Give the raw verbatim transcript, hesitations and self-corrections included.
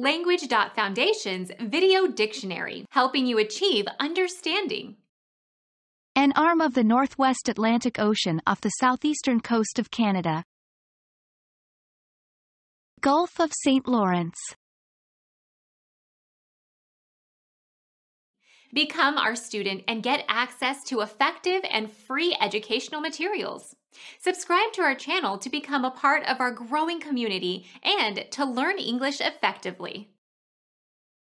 Language.Foundation's Video Dictionary, helping you achieve understanding. An arm of the Northwest Atlantic Ocean off the southeastern coast of Canada. Gulf of Saint Lawrence. Become our student and get access to effective and free educational materials. Subscribe to our channel to become a part of our growing community and to learn English effectively.